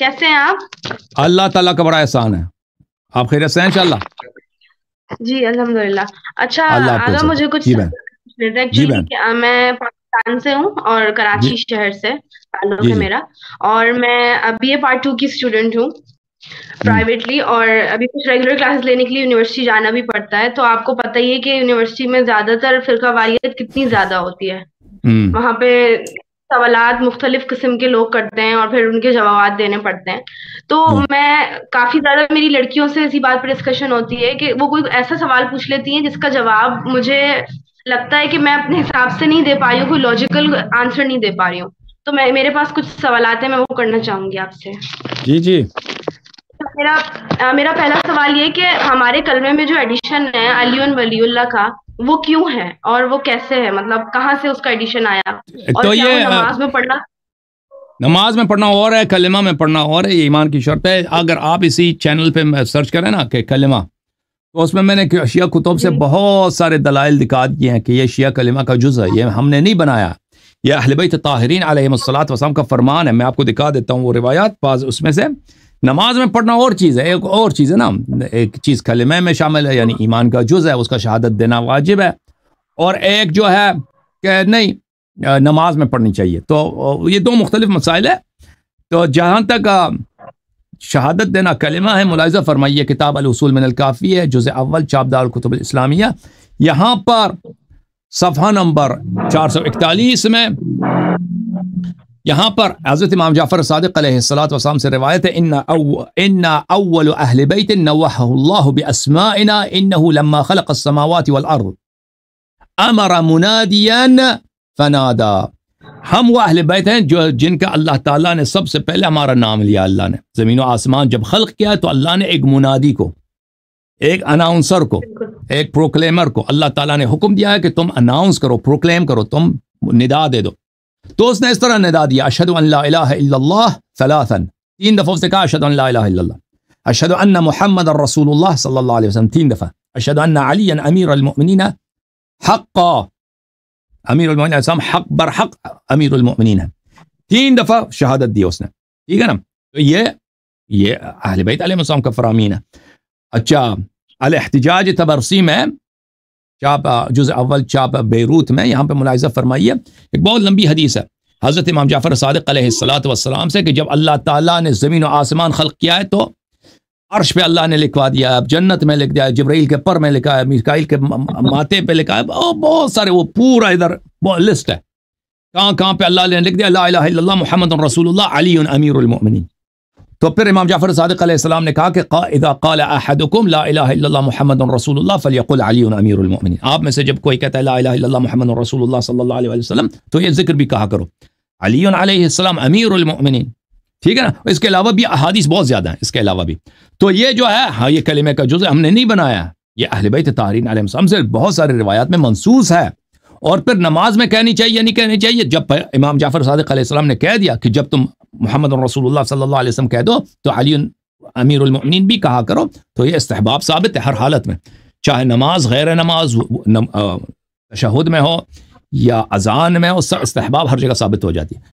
कैसे हैं आप? अल्लाह ताला का बड़ा एहसान है। आप खैरियत से हैं इंशाल्लाह? जी अल्हम्दुलिल्लाह। अच्छा अल्लाह आपको आगा सब। मुझे कुछ जी बहन। जी एक्चुअली बहन। मैं पाकिस्तान से हूँ और जी कराची शहर से ताल्लुक जी है जी। मेरा। और मैं BA पार्ट 2 की स्टूडेंट हूँ हम्म। प्राइवेटली, और अभी कुछ रेगुलर क्लासेस लेने के लिए यूनिवर्सिटी जाना भी पड़ता है। तो आपको पता ही है कि यूनिवर्सिटी में ज्यादातर फिरका वारियत कितनी ज्यादा होती है। हम्म। वहाँ पे सवालात मुख्तलिफ किस्म के लोग करते हैं और फिर उनके जवाब देने पड़ते हैं। तो जी मैं काफी ज्यादा मेरी लड़कियों से इसी बात पर डिस्कशन होती है कि वो कोई ऐसा सवाल पूछ लेती हैं जिसका जवाब मुझे लगता है कि मैं अपने हिसाब से नहीं दे पा रही हूँ, कोई लॉजिकल आंसर नहीं दे पा रही हूँ। तो मेरे पास कुछ सवालात हैं, मैं वो करना चाहूंगी आपसे। जी जी। मेरा पहला सवाल ये कि हमारे कलमे में जो एडिशन है अलीउन वलीउल्लाह का, वो क्यों है और वो कैसे है, मतलब कहाँ से उसका एडिशन आया, और तो क्या वो ये नमाज में पढ़ना? नमाज में पढ़ना और है, कलमा में पढ़ना और है, ये ईमान की शर्त है। अगर आप इसी चैनल पे सर्च करें ना कि कलमा, तो उसमें मैंने शिया कुतुब से जी बहुत सारे दलाइल दिखा दिए हैं कि ये शिया कलमा का जुज़ है, ये हमने नहीं बनाया। यह अहले बैत ताहिरीन अलैहिमुस्सलात वस्सलाम का फरमान है। मैं आपको दिखा देता हूँ वो रिवायात पास, उसमें से नमाज में पढ़ना और चीज़ है, एक और चीज़ है ना। एक चीज़ कलमे में शामिल है, यानी ईमान का जुज़ है, उसका शहादत देना वाजिब है। और एक जो है कि नहीं, नमाज में पढ़नी चाहिए। तो ये दो मुख्तलिफ मसाइल है। तो जहाँ तक शहादत देना कलिमा है, मुलाहिज़ा फरमाइए किताब अल उसूल मिनल काफ़ी है, जुज़ अव्वल, चाप दारुल कुतुब इस्लामिया, यहाँ पर सफ़हा नंबर 441 में यहाँ पर हज़रत इमाम जाफ़र सादिक़ अलैहिस्सलातु वस्सलाम से रिवायत है, इन्ना अव्वल अहले बैत नव्वहहुल्लाहु बिअस्माइना इन्नहु लम्मा खलक़स समावाति वल अर्द अमर मुनादियन फनादा। हम वो अहले बैत हैं जो जिनका अल्लाह ताला ने सबसे पहले हमारा नाम लिया। अल्लाह ने ज़मीन और आसमान जब खल्क किया तो अल्लाह ने एक मुनादी को, एक अनाउंसर को, एक प्रोक्लेमर को अल्लाह ताला ने हुक्म दिया है कि तुम अनाउंस करो, प्रोक्लेम करो, तुम निदा दे दो। तो उसने इस तरह निदा दिया, अशहदु अन ला इलाहा इल्लल्लाह सलासन, 3 दफ़ा उसने कहा अशहदु अन ला इलाहा इल्लल्लाह, अशहदु अन्ना मुहम्मदर रसूलुल्लाह सल्लल्लाहु अलैहि वसल्लम 3 दफ़ा, अशहदु अन्ना अलियन अमीरुल मुमिनीन हक़्क़ा, अमीरुल मुमिनीन हक़ बर हक़ अमीरुल मुमिनीन है। 3 दफ़ा शहादत दी उसने, ठीक है ना। तो ये अहले बैत अलैहिस्सलाम का फरामीन है। अच्छा, अल इहतिजाज तबरसी में चाप जुज़ अव्वल चाप बेरूत में, यहाँ पे मुलाहिज़ा फरमाइए, एक बहुत लंबी हदीस है हज़रत इमाम जाफ़र सादिक़ अलैहिस्सलातु वस्सलाम से कि जब अल्लाह ताला ने ज़मीन और आसमान खल्क़ किया है तो अर्श पे अल्लाह ने लिखवा दिया, अब जन्नत में लिख दिया, जिब्राइल के पर में लिखा है, मीकाईल के माथे पे लिखा है, बहुत सारे, वो पूरा इधर लिस्ट है कहाँ कहाँ पे अल्लाह ने लिख दिया ला इलाहा इल्लल्लाह मुहम्मदुर रसूलुल्लाह अलीयुन अमीरुल मुमिनीन। तो फिर इमाम जाफ़र सादिक़ अलैहिस्सलाम ने कहा कि इज़ा क़ाल अहदुकुम ला इलाहा इल्लल्लाह मुहम्मदुर रसूलुल्लाह फलयक़ुल अलीयुन अमीरुल मुमिनीन। आप में से जब कोई कहता है ला इलाहा इल्लल्लाह मुहम्मदुर रसूलुल्लाह सल्लल्लाहु अलैहि वसल्लम, तो ये जिक्र भी कहा करो, अलीयुन अलैहिस्सलाम अमीरुल मुमिनीन, ठीक है ना। इसके अलावा भी अहादीस बहुत ज़्यादा हैं, इसके अलावा भी। तो ये जो है, हाँ, ये कलिमे का जुज़ हमने नहीं बनाया, ये अहले बैत ताहिरीन अलैहिस्सलाम से बहुत सारे रिवायात में मंसूस है। और फिर नमाज में कहनी चाहिए नहीं कहनी चाहिए, जब इमाम जाफ़र सादिक़ अलैहिस्सलाम ने कह दिया कि जब तुम मुहम्मद रसूलुल्लाह सल्लल्लाहु अलैहि वसल्लम कह दो तो अली अमीरुल मुमिनीन भी कहा करो, तो ये इस्तिहबाब साबित है हर हालत में, चाहे नमाज गैर नमाज तशहुद में हो या अजान में हो, इस्तिहबाब हर जगह साबित हो जाती है।